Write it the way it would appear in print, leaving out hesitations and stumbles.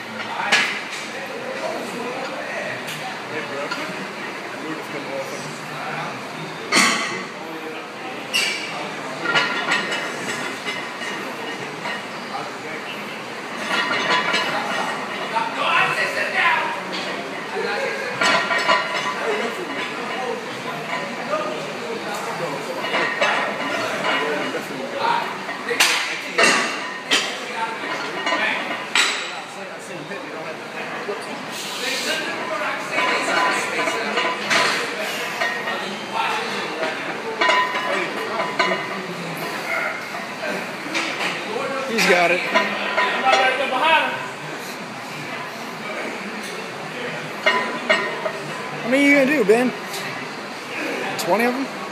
He's got it. How many are you gonna do, Ben? 20 of them?